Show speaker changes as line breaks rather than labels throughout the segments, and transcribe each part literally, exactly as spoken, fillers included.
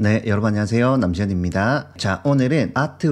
네, 여러분 안녕하세요. 남지현입니다. 자, 오늘은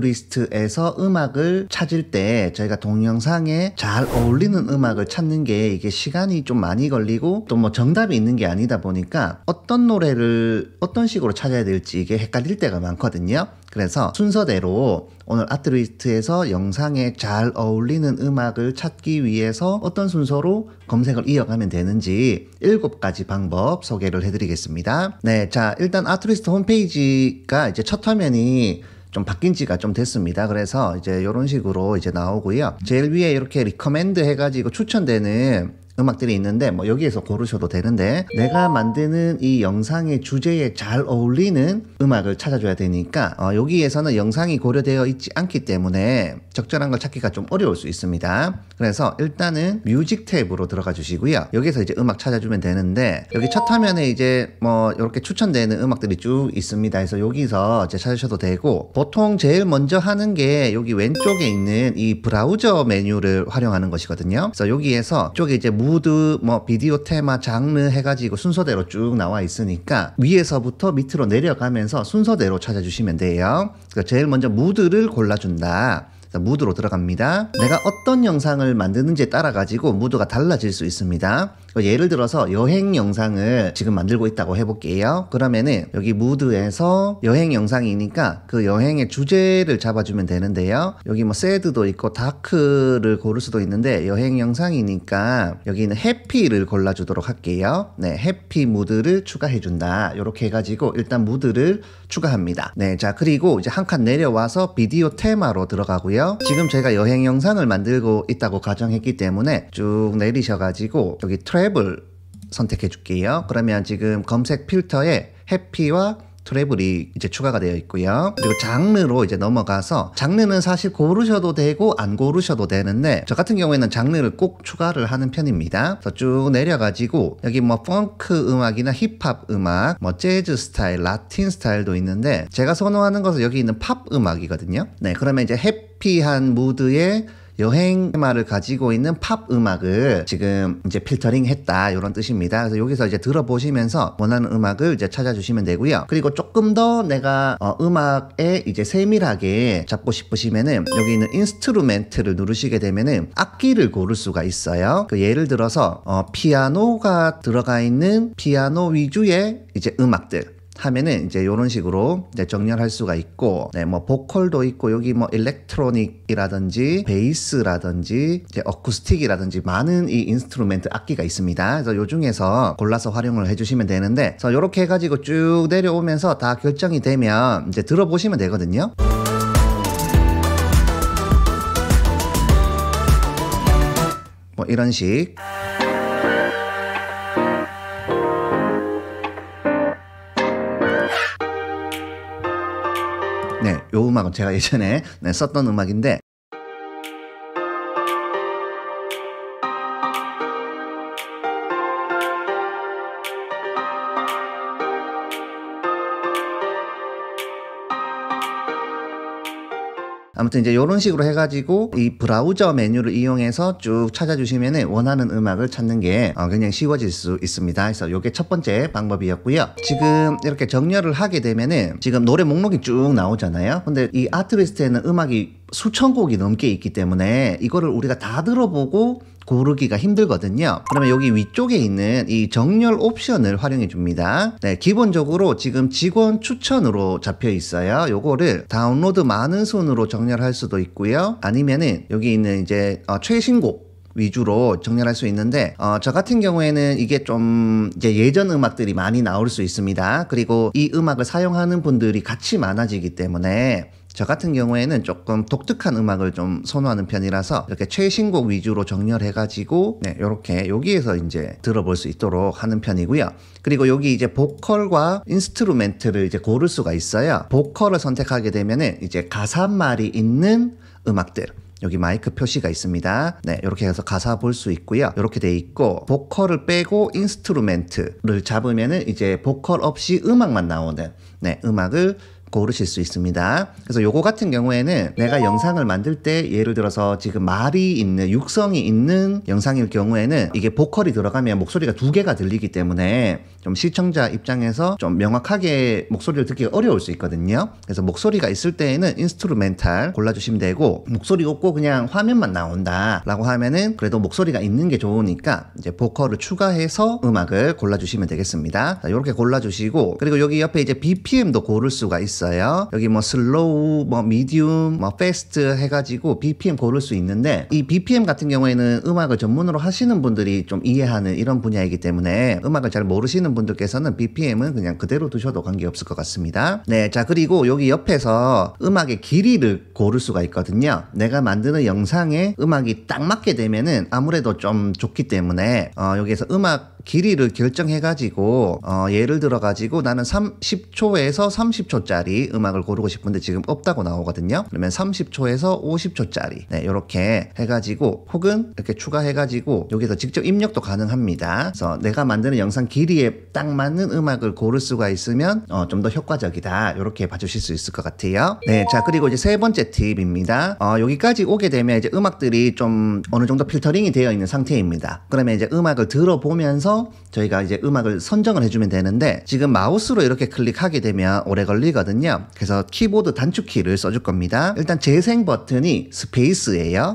아트리스트에서 음악을 찾을 때 저희가 동영상에 잘 어울리는 음악을 찾는 게 이게 시간이 좀 많이 걸리고 또 뭐 정답이 있는 게 아니다 보니까 어떤 노래를 어떤 식으로 찾아야 될지 이게 헷갈릴 때가 많거든요. 그래서 순서대로 오늘 아트리스트에서 영상에 잘 어울리는 음악을 찾기 위해서 어떤 순서로 검색을 이어가면 되는지 일곱 가지 방법 소개를 해드리겠습니다. 네, 자 일단 아트리스트 홈페이지가 이제 첫 화면이 좀 바뀐 지가 좀 됐습니다. 그래서 이제 이런 식으로 이제 나오고요. 제일 위에 이렇게 리커멘드 해가지고 추천되는 음악들이 있는데 뭐 여기에서 고르셔도 되는데 내가 만드는 이 영상의 주제에 잘 어울리는 음악을 찾아줘야 되니까 어, 여기에서는 영상이 고려되어 있지 않기 때문에 적절한 걸 찾기가 좀 어려울 수 있습니다. 그래서 일단은 뮤직 탭으로 들어가 주시고요. 여기서 이제 음악 찾아주면 되는데 여기 첫 화면에 이제 뭐 이렇게 추천되는 음악들이 쭉 있습니다. 그래서 여기서 이제 찾으셔도 되고 보통 제일 먼저 하는 게 여기 왼쪽에 있는 이 브라우저 메뉴를 활용하는 것이거든요. 그래서 여기에서 쪽에 이제 무드, 뭐 비디오 테마, 장르 해가지고 순서대로 쭉 나와 있으니까 위에서부터 밑으로 내려가면서 순서대로 찾아주시면 돼요. 그러니까 제일 먼저 무드를 골라준다. 무드로 들어갑니다. 내가 어떤 영상을 만드는지에 따라 가지고 무드가 달라질 수 있습니다. 예를 들어서 여행 영상을 지금 만들고 있다고 해볼게요. 그러면은 여기 무드에서 여행 영상이니까 그 여행의 주제를 잡아주면 되는데요. 여기 뭐 새드도 있고 다크를 고를 수도 있는데 여행 영상이니까 여기는 해피를 골라주도록 할게요. 네, 해피 무드를 추가해준다. 이렇게 해가지고 일단 무드를 추가합니다. 네, 자 그리고 이제 한 칸 내려와서 비디오 테마로 들어가고요. 지금 제가 여행 영상을 만들고 있다고 가정했기 때문에 쭉 내리셔가지고 여기 트래블 선택해 줄게요. 그러면 지금 검색 필터에 해피와 트래블이 이제 추가가 되어 있고요. 그리고 장르로 이제 넘어가서 장르는 사실 고르셔도 되고 안 고르셔도 되는데 저 같은 경우에는 장르를 꼭 추가를 하는 편입니다. 그래서 쭉 내려가지고 여기 뭐 펑크 음악이나 힙합 음악, 뭐 재즈 스타일, 라틴 스타일도 있는데 제가 선호하는 것은 여기 있는 팝 음악이거든요. 네, 그러면 이제 해피한 무드의 여행 테마를 가지고 있는 팝 음악을 지금 이제 필터링 했다 이런 뜻입니다. 그래서 여기서 이제 들어보시면서 원하는 음악을 이제 찾아주시면 되고요. 그리고 조금 더 내가 어, 음악에 이제 세밀하게 잡고 싶으시면은 여기 있는 인스트루멘트를 누르시게 되면은 악기를 고를 수가 있어요. 그 예를 들어서 어, 피아노가 들어가 있는 피아노 위주의 이제 음악들 하면은 이제 이런 식으로 이제 정렬할 수가 있고, 네, 뭐 보컬도 있고 여기 뭐 일렉트로닉이라든지 베이스라든지 이제 어쿠스틱이라든지 많은 이 인스트루멘트 악기가 있습니다. 그래서 요 중에서 골라서 활용을 해주시면 되는데, 그래서 이렇게 해가지고 쭉 내려오면서 다 결정이 되면 이제 들어보시면 되거든요. 뭐 이런 식. 네, 요 음악은 제가 예전에 네, 썼던 음악인데 아무튼 이제 이런 식으로 해가지고 이 브라우저 메뉴를 이용해서 쭉 찾아주시면 원하는 음악을 찾는 게 굉장히 쉬워질 수 있습니다. 그래서 이게 첫 번째 방법이었고요. 지금 이렇게 정렬을 하게 되면은 지금 노래 목록이 쭉 나오잖아요. 근데 이 아트리스트에는 음악이 수천 곡이 넘게 있기 때문에 이거를 우리가 다 들어보고 고르기가 힘들거든요. 그러면 여기 위쪽에 있는 이 정렬 옵션을 활용해 줍니다. 네, 기본적으로 지금 직원 추천으로 잡혀 있어요. 요거를 다운로드 많은 순으로 정렬할 수도 있고요. 아니면은 여기 있는 이제 어, 최신곡 위주로 정렬할 수 있는데 어, 저 같은 경우에는 이게 좀 이제 예전 음악들이 많이 나올 수 있습니다. 그리고 이 음악을 사용하는 분들이 같이 많아지기 때문에 저 같은 경우에는 조금 독특한 음악을 좀 선호하는 편이라서 이렇게 최신곡 위주로 정렬해가지고 네, 이렇게 여기에서 이제 들어볼 수 있도록 하는 편이고요. 그리고 여기 이제 보컬과 인스트루멘트를 이제 고를 수가 있어요. 보컬을 선택하게 되면은 이제 가사말이 있는 음악들. 여기 마이크 표시가 있습니다. 네, 이렇게 해서 가사 볼 수 있고요. 이렇게 돼 있고 보컬을 빼고 인스트루멘트를 잡으면은 이제 보컬 없이 음악만 나오는 네, 음악을 고르실 수 있습니다. 그래서 요거 같은 경우에는 내가 영상을 만들 때 예를 들어서 지금 말이 있는 육성이 있는 영상일 경우에는 이게 보컬이 들어가면 목소리가 두 개가 들리기 때문에 좀 시청자 입장에서 좀 명확하게 목소리를 듣기가 어려울 수 있거든요. 그래서 목소리가 있을 때에는 인스트루멘탈 골라주시면 되고, 목소리 없고 그냥 화면만 나온다 라고 하면은 그래도 목소리가 있는 게 좋으니까 이제 보컬을 추가해서 음악을 골라주시면 되겠습니다. 자, 이렇게 골라주시고, 그리고 여기 옆에 이제 비피엠도 고를 수가 있어요. 여기 뭐 슬로우, 뭐 미디움, 뭐 패스트 해가지고 비피엠 고를 수 있는데, 이 비피엠 같은 경우에는 음악을 전문으로 하시는 분들이 좀 이해하는 이런 분야이기 때문에 음악을 잘 모르시는 분들께서는 비피엠은 그냥 그대로 두셔도 관계없을 것 같습니다. 네, 자 그리고 여기 옆에서 음악의 길이를 고를 수가 있거든요. 내가 만드는 영상에 음악이 딱 맞게 되면은 아무래도 좀 좋기 때문에 어, 여기에서 음악 길이를 결정해 가지고 어, 예를 들어 가지고 나는 삼십 초에서 삼십 초짜리 음악을 고르고 싶은데 지금 없다고 나오거든요. 그러면 삼십 초에서 오십 초짜리 네, 이렇게 해가지고 혹은 이렇게 추가해 가지고 여기서 직접 입력도 가능합니다. 그래서 내가 만드는 영상 길이에 딱 맞는 음악을 고를 수가 있으면 어, 좀 더 효과적이다, 이렇게 봐주실 수 있을 것 같아요. 네, 자 그리고 이제 세 번째 팁입니다. 어, 여기까지 오게 되면 이제 음악들이 좀 어느 정도 필터링이 되어 있는 상태입니다. 그러면 이제 음악을 들어보면서 저희가 이제 음악을 선정을 해주면 되는데, 지금 마우스로 이렇게 클릭하게 되면 오래 걸리거든요. 그래서 키보드 단축키를 써줄 겁니다. 일단 재생 버튼이 스페이스예요.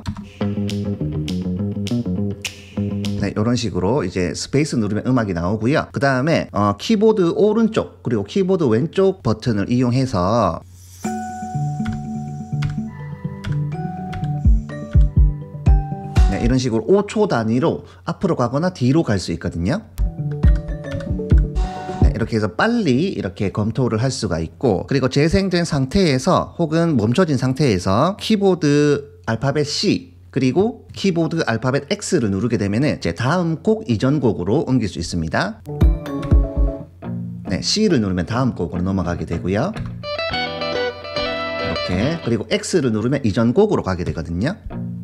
네, 이런 식으로 이제 스페이스 누르면 음악이 나오고요. 그 다음에 어, 키보드 오른쪽 그리고 키보드 왼쪽 버튼을 이용해서 네, 이런 식으로 오 초 단위로 앞으로 가거나 뒤로 갈 수 있거든요. 네, 이렇게 해서 빨리 이렇게 검토를 할 수가 있고, 그리고 재생된 상태에서 혹은 멈춰진 상태에서 키보드 알파벳 C 그리고 키보드 알파벳 X를 누르게 되면은 제 다음 곡 이전 곡으로 옮길 수 있습니다. 네, C를 누르면 다음 곡으로 넘어가게 되고요. 이렇게, 그리고 X를 누르면 이전 곡으로 가게 되거든요.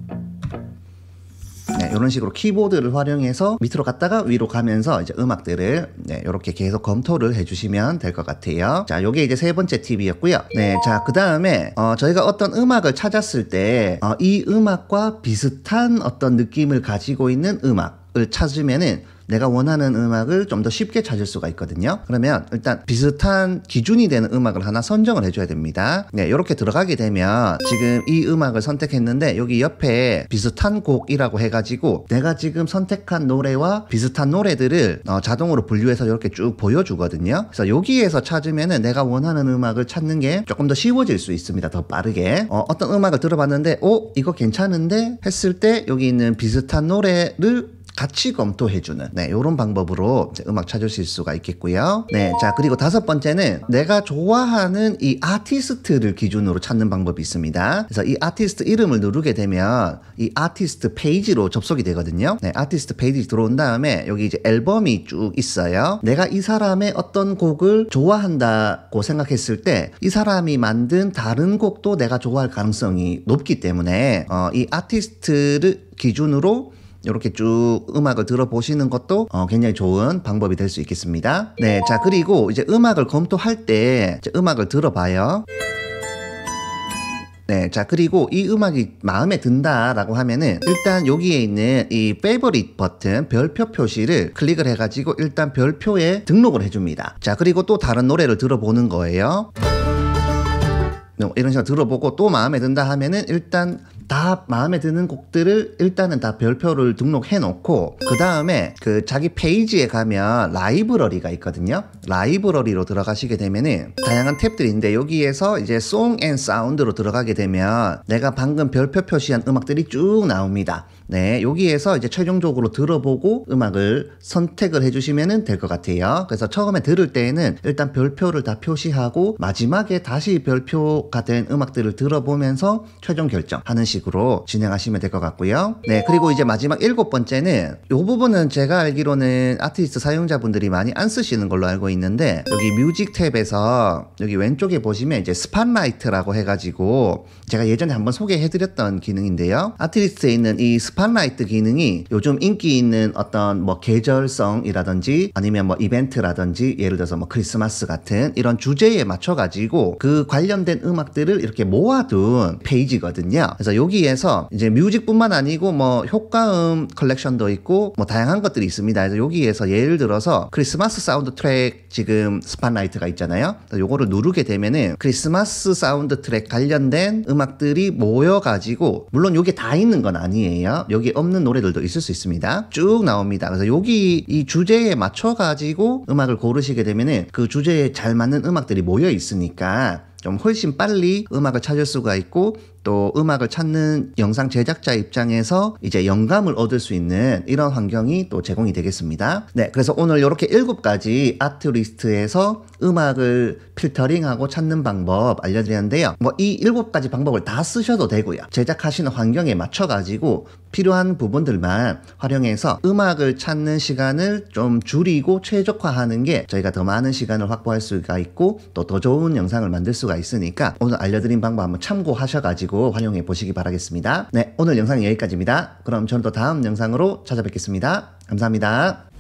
네, 이런 식으로 키보드를 활용해서 밑으로 갔다가 위로 가면서 이제 음악들을 네, 이렇게 계속 검토를 해주시면 될 것 같아요. 자, 요게 이제 세 번째 팁이었고요. 네, 자, 그 다음에 어, 저희가 어떤 음악을 찾았을 때 어, 이 음악과 비슷한 어떤 느낌을 가지고 있는 음악을 찾으면은 내가 원하는 음악을 좀 더 쉽게 찾을 수가 있거든요. 그러면 일단 비슷한 기준이 되는 음악을 하나 선정을 해줘야 됩니다. 네, 이렇게 들어가게 되면 지금 이 음악을 선택했는데 여기 옆에 비슷한 곡이라고 해가지고 내가 지금 선택한 노래와 비슷한 노래들을 어, 자동으로 분류해서 이렇게 쭉 보여주거든요. 그래서 여기에서 찾으면은 내가 원하는 음악을 찾는 게 조금 더 쉬워질 수 있습니다. 더 빠르게. 어, 어떤 음악을 들어봤는데 어? 이거 괜찮은데? 했을 때 여기 있는 비슷한 노래를 같이 검토해주는 네, 이런 방법으로 음악 찾으실 수가 있겠고요. 네, 자 그리고 다섯 번째는 내가 좋아하는 이 아티스트를 기준으로 찾는 방법이 있습니다. 그래서 이 아티스트 이름을 누르게 되면 이 아티스트 페이지로 접속이 되거든요. 네, 아티스트 페이지 들어온 다음에 여기 이제 앨범이 쭉 있어요. 내가 이 사람의 어떤 곡을 좋아한다고 생각했을 때 이 사람이 만든 다른 곡도 내가 좋아할 가능성이 높기 때문에 어, 이 아티스트를 기준으로 이렇게 쭉 음악을 들어보시는 것도 어, 굉장히 좋은 방법이 될 수 있겠습니다. 네, 자 그리고 이제 음악을 검토할 때 이제 음악을 들어봐요. 네, 자 그리고 이 음악이 마음에 든다라고 하면은 일단 여기에 있는 이 페이버릿 버튼 별표 표시를 클릭을 해가지고 일단 별표에 등록을 해줍니다. 자 그리고 또 다른 노래를 들어보는 거예요. 이런 식으로 들어보고 또 마음에 든다 하면은 일단 다 마음에 드는 곡들을 일단은 다 별표를 등록해 놓고 그 다음에 그 자기 페이지에 가면 라이브러리가 있거든요. 라이브러리로 들어가시게 되면은 다양한 탭들이 있는데 여기에서 이제 송 앤 사운드로 들어가게 되면 내가 방금 별표 표시한 음악들이 쭉 나옵니다. 네, 여기에서 이제 최종적으로 들어보고 음악을 선택을 해주시면 될 것 같아요. 그래서 처음에 들을 때에는 일단 별표를 다 표시하고 마지막에 다시 별표가 된 음악들을 들어보면서 최종 결정하는 식으로 진행하시면 될 것 같고요. 네, 그리고 이제 마지막 일곱 번째는 이 부분은 제가 알기로는 아티스트 사용자분들이 많이 안 쓰시는 걸로 알고 있는데 여기 뮤직 탭에서 여기 왼쪽에 보시면 이제 스팟라이트라고 해가지고 제가 예전에 한번 소개해드렸던 기능인데요. 아티스트에 있는 이 스팟 스팟라이트 기능이 요즘 인기 있는 어떤 뭐 계절성이라든지 아니면 뭐 이벤트라든지 예를 들어서 뭐 크리스마스 같은 이런 주제에 맞춰 가지고 그 관련된 음악들을 이렇게 모아둔 페이지거든요. 그래서 여기에서 이제 뮤직뿐만 아니고 뭐 효과음 컬렉션도 있고 뭐 다양한 것들이 있습니다. 그래서 여기에서 예를 들어서 크리스마스 사운드 트랙 지금 스팟라이트가 있잖아요. 요거를 누르게 되면은 크리스마스 사운드 트랙 관련된 음악들이 모여가지고, 물론 여기 다 있는 건 아니에요. 여기 없는 노래들도 있을 수 있습니다. 쭉 나옵니다. 그래서 여기 이 주제에 맞춰가지고 음악을 고르시게 되면은 그 주제에 잘 맞는 음악들이 모여 있으니까 좀 훨씬 빨리 음악을 찾을 수가 있고, 또 음악을 찾는 영상 제작자 입장에서 이제 영감을 얻을 수 있는 이런 환경이 또 제공이 되겠습니다. 네, 그래서 오늘 이렇게 일곱 가지 아트리스트에서 음악을 필터링하고 찾는 방법 알려드렸는데요. 뭐 이 일곱 가지 방법을 다 쓰셔도 되고요. 제작하시는 환경에 맞춰가지고 필요한 부분들만 활용해서 음악을 찾는 시간을 좀 줄이고 최적화하는 게 저희가 더 많은 시간을 확보할 수가 있고 또 더 좋은 영상을 만들 수가 있으니까 오늘 알려드린 방법 한번 참고하셔가지고 활용해 보시기 바라겠습니다. 네, 오늘 영상은 여기까지입니다. 그럼 저는 또 다음 영상으로 찾아뵙겠습니다. 감사합니다.